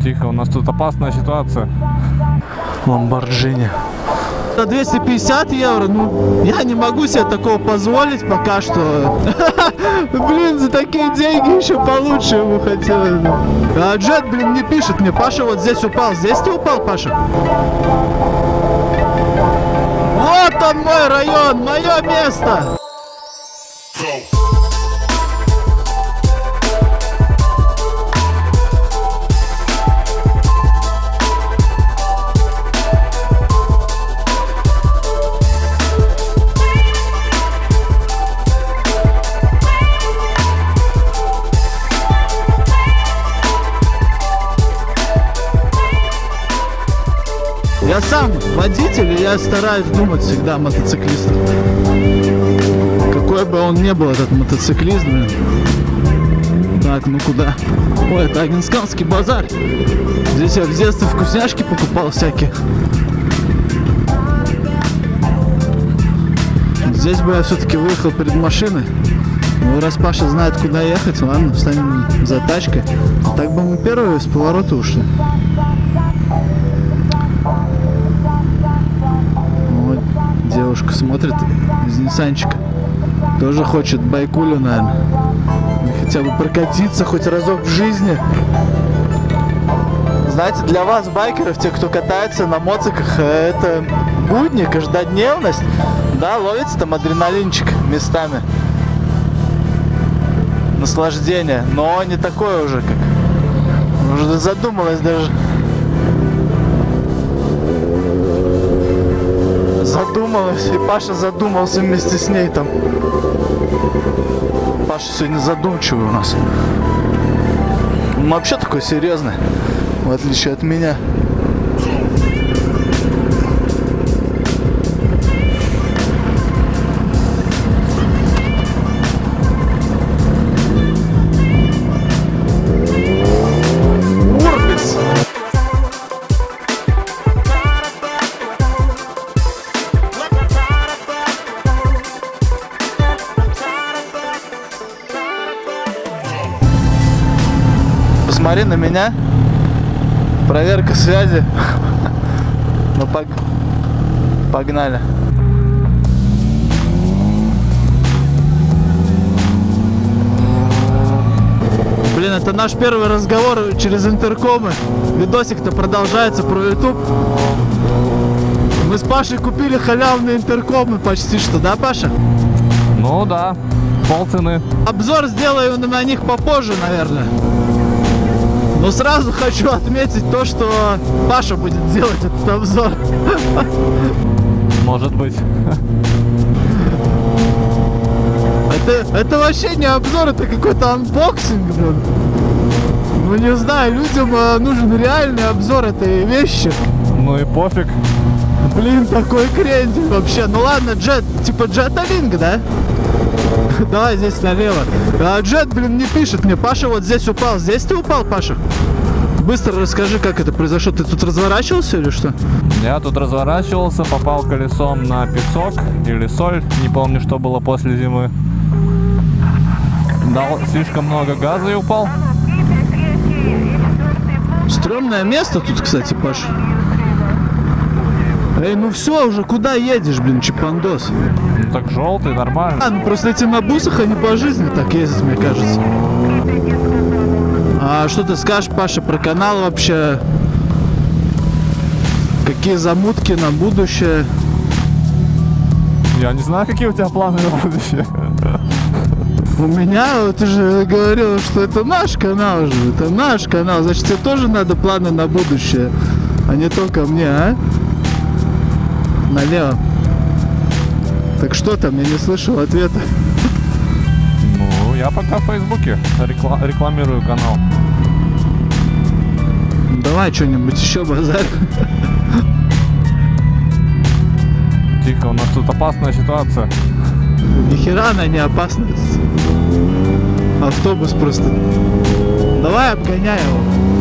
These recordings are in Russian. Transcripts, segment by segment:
Тихо, у нас тут опасная ситуация. Ламборджини. На 250 евро, ну, я не могу себе такого позволить пока что. Блин, за такие деньги еще получше ему хотелось. А Джет, блин, не пишет мне. Паша вот здесь упал. Здесь ты упал, Паша? Вот он мой район, мое место. Я сам водитель, и я стараюсь думать всегда о мотоциклистах. Какой бы он ни был, этот мотоциклист, блин. Так, ну куда? Ой, это Агинсканский базар. Здесь я в детстве вкусняшки покупал всякие. Здесь бы я все-таки выехал перед машиной. Ну, раз Паша знает, куда ехать, ладно, встанем за тачкой. Так бы мы первые с поворота ушли. Вот, девушка смотрит из Ниссанчика. Тоже хочет байкулю, наверное. Хотя бы прокатиться хоть разок в жизни. Знаете, для вас, байкеров, те, кто катается на моциках, это будни, каждодневность. Да, ловится там адреналинчик местами. Наслаждение, но не такое уже, как... Уже задумалась даже. Задумалась, и Паша задумался вместе с ней там. Паша сегодня задумчивый у нас. Он вообще такой серьезный, в отличие от меня. Посмотри на меня. Проверка связи. Ну погнали. Блин, это наш первый разговор через интеркомы. Видосик-то продолжается про YouTube. Мы с Пашей купили халявные интеркомы почти что, да, Паша? Ну да, полцены. Обзор сделаю на них попозже, наверное. Но сразу хочу отметить то, что Паша будет делать этот обзор. Может быть. Это вообще не обзор, это какой-то анбоксинг, блин. Ну не знаю, людям нужен реальный обзор этой вещи. Ну и пофиг. Блин, такой крендель вообще. Ну ладно, Джет, типа Джеталинг, да? Давай здесь налево. А Джет, блин, не пишет мне. Паша вот здесь упал. Здесь ты упал, Паша? Быстро расскажи, как это произошло. Ты тут разворачивался или что? Я тут разворачивался, попал колесом на песок или соль. Не помню, что было после зимы. Дал слишком много газа и упал. Стрёмное место тут, кстати, Паша. Эй, ну все уже, куда едешь, блин, чипандос? Ну так желтый, нормально. А, ну просто эти на бусах, они по жизни так ездят, мне кажется. А что ты скажешь, Паша, про канал вообще? Какие замутки на будущее? Я не знаю, какие у тебя планы на будущее. У меня, ты же говорил, что это наш канал же, это наш канал, значит, тебе тоже надо планы на будущее, а не только мне, а? Налево. Так что там, я не слышал ответа. Ну, я пока в Фейсбуке рекламирую канал. Давай что-нибудь еще базар. Тихо, у нас тут опасная ситуация. Ни хера она не опасна. Автобус просто. Давай обгоняй его.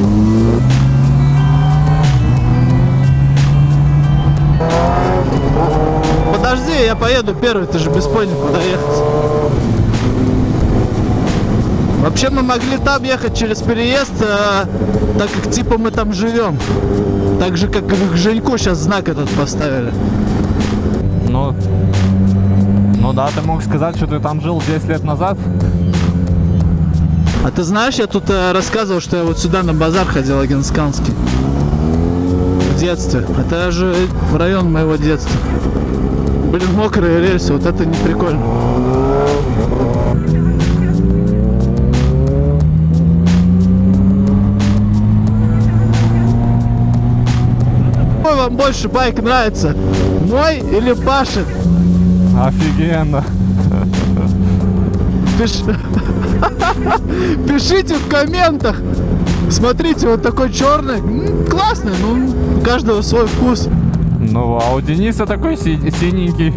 Подожди, я поеду первый, ты же без пони куда ехать. Вообще мы могли там ехать через переезд, так как типа мы там живем. Так же, как и к Женьку сейчас знак этот поставили. Ну да, ты мог сказать, что ты там жил 10 лет назад. А ты знаешь, я тут рассказывал, что я вот сюда на базар ходил, Агенсканский. В детстве. Это же район моего детства. Блин, мокрые рельсы, вот это не прикольно. Какой вам больше байк нравится? Мой или Пашин? Офигенно. Пишите в комментах. Смотрите, вот такой черный. Классный, ну, у каждого свой вкус. Ну, а у Дениса такой синенький.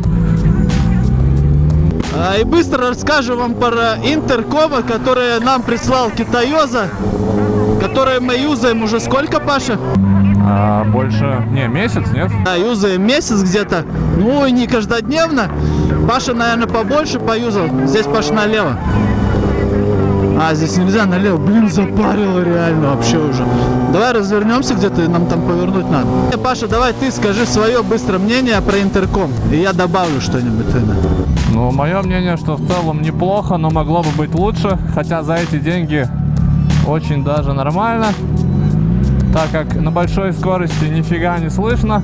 И быстро расскажу вам про интеркомы, которые нам прислал Китаёза, которые мы юзаем уже сколько, Паша? Больше... Не, месяц, нет? Да, юзаем месяц где-то. Ну, и не каждодневно. Паша, наверное, побольше поюзал. Здесь, Паша, налево. Здесь нельзя налево. Блин, запарило реально вообще уже. Давай развернемся где-то, и нам там повернуть надо. Паша, давай ты скажи свое быстрое мнение про интерком. И я добавлю что-нибудь. Ну, мое мнение, что в целом неплохо, но могло бы быть лучше. Хотя за эти деньги очень даже нормально. Так как на большой скорости нифига не слышно.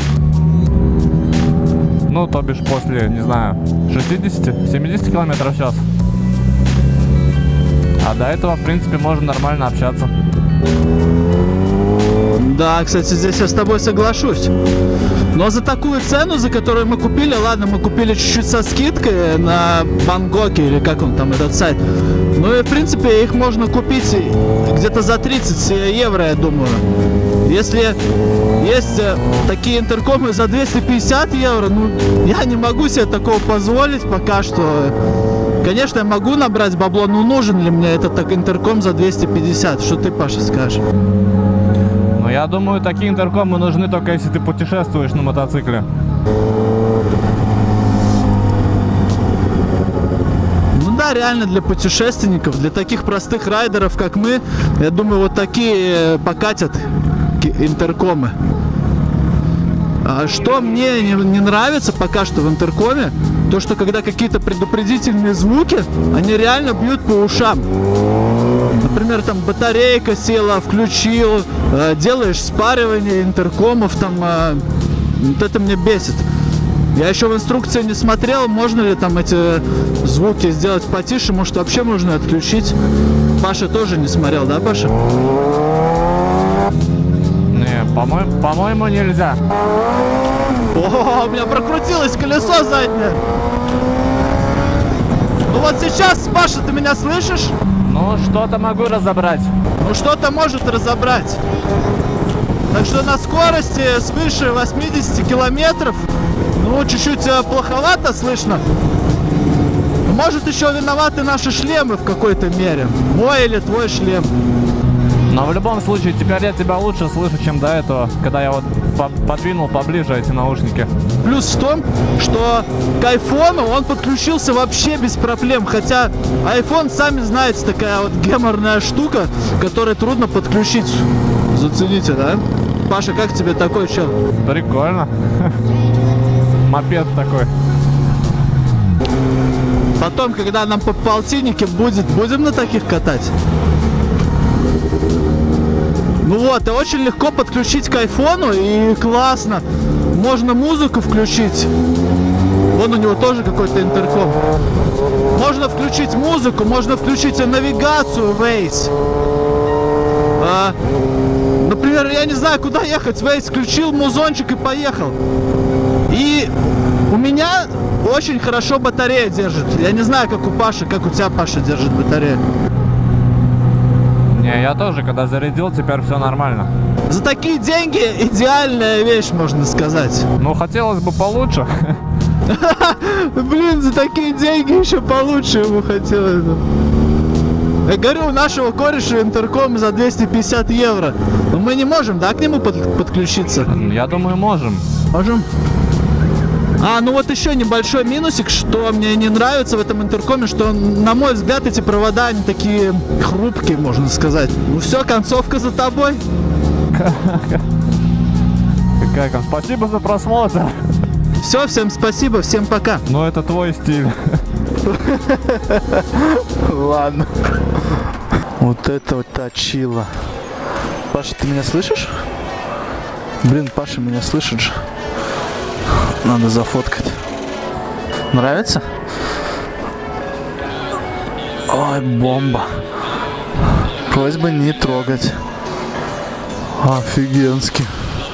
Ну, то бишь после, не знаю, 60-70 км в час. А до этого, в принципе, можно нормально общаться. Да, кстати, здесь я с тобой соглашусь. Но за такую цену, за которую мы купили, ладно, мы купили чуть-чуть со скидкой на Бангоке, или как он там, этот сайт. Ну и, в принципе, их можно купить где-то за 30 евро, я думаю. Если есть такие интеркомы за 250 евро, ну, я не могу себе такого позволить пока что. Конечно, я могу набрать бабло, но нужен ли мне этот интерком за 250? Что ты, Паша, скажешь? Ну, я думаю, такие интеркомы нужны только если ты путешествуешь на мотоцикле. Ну да, реально для путешественников, для таких простых райдеров, как мы, я думаю, вот такие покатят интеркомы. Что мне не нравится пока что в интеркоме, то что когда какие-то предупредительные звуки, они реально бьют по ушам. Например, там батарейка села, включил, делаешь спаривание интеркомов, там, вот это мне бесит. Я еще в инструкции не смотрел, можно ли там эти звуки сделать потише, может вообще можно отключить. Паша тоже не смотрел, да, Паша? Не, по-моему, нельзя. О, у меня прокрутилось колесо заднее. Ну вот сейчас, Паша, ты меня слышишь? Ну, что-то могу разобрать. Ну, что-то может разобрать. Так что на скорости свыше 80 километров, ну, чуть-чуть плоховато слышно. Может, еще виноваты наши шлемы в какой-то мере. Мой или твой шлем. Но в любом случае, теперь я тебя лучше слышу, чем до этого, когда я вот подвинул поближе эти наушники. Плюс в том, что к айфону он подключился вообще без проблем. Хотя iPhone, сами знаете, такая вот геморная штука, которую трудно подключить. Зацените, да? Паша, как тебе такой чел? Прикольно. Мопед такой. Потом, когда нам по полтиннике будет, будем на таких катать? Ну вот, и очень легко подключить к айфону, и классно. Можно музыку включить. Вон у него тоже какой-то интерком. Можно включить музыку, можно включить навигацию Waze. Например, я не знаю, куда ехать. Waze включил музончик и поехал. И у меня очень хорошо батарея держит. Я не знаю, как у Паши, как у тебя, Паша, держит батарея. Не, я тоже, когда зарядил, теперь все нормально. За такие деньги идеальная вещь, можно сказать. Ну, хотелось бы получше. Блин, за такие деньги еще получше ему хотелось. Я говорю, у нашего кореша интерком за 250 евро. Но мы не можем, да, к нему подключиться? Я думаю, можем. Можем? Ну вот еще небольшой минусик, что мне не нравится в этом интеркоме, что, на мой взгляд, эти провода, они такие хрупкие, можно сказать. Ну все, концовка за тобой. Какая там? Спасибо за просмотр. Все, всем спасибо, всем пока. Но это твой стиль. Ладно. Вот это вот точило. Паша, ты меня слышишь? Блин, Паша меня слышит же. Надо зафоткать. Нравится? Ой, бомба. Просьба не трогать. Офигенски.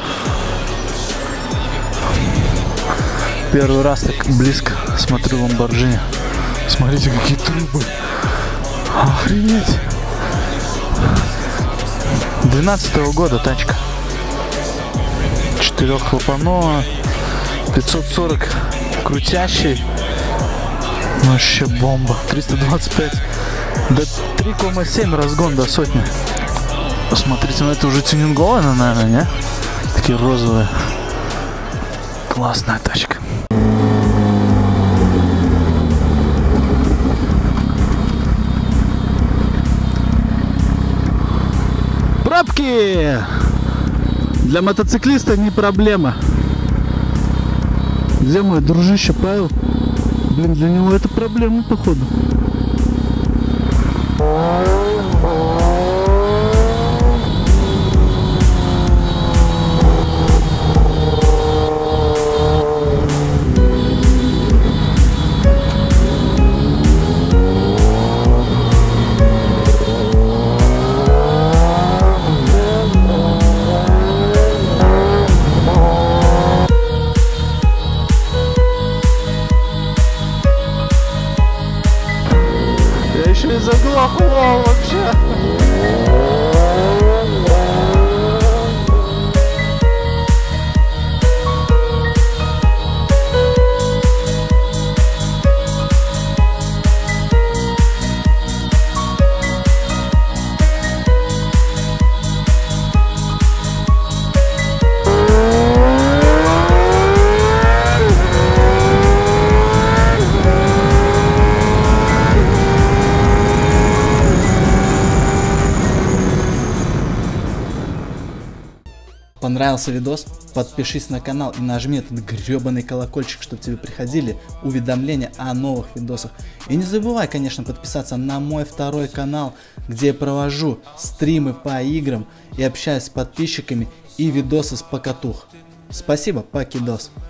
Первый раз так близко смотрю Lamborghini. Смотрите, какие трубы. Охренеть. 12-го года тачка. 4-клапановая. 540 крутящий. Вообще бомба. 325. До 3,7 разгон до сотни. Посмотрите, ну это уже тюнингованная, наверное, не? Такие розовые. Классная тачка. Пробки! Для мотоциклиста не проблема. Где мой дружище Павел? Блин, для него это проблема, походу. Еще и заглохло вообще. Понравился видос? Подпишись на канал и нажми этот гребаный колокольчик, чтобы тебе приходили уведомления о новых видосах. И не забывай, конечно, подписаться на мой второй канал, где я провожу стримы по играм и общаюсь с подписчиками и видосы с покатух. Спасибо, покидос.